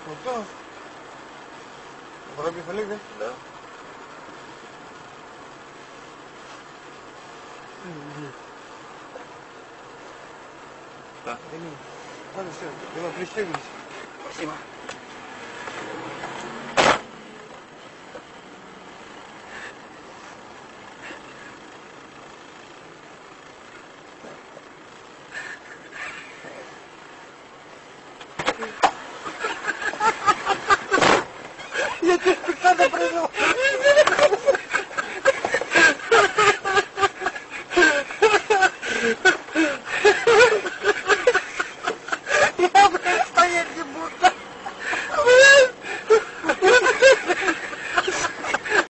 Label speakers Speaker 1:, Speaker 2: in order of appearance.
Speaker 1: Вот да. Воробьев Олег, да?
Speaker 2: Да.
Speaker 1: Да. Ладно, все, давай пристегивайся.
Speaker 2: Спасибо.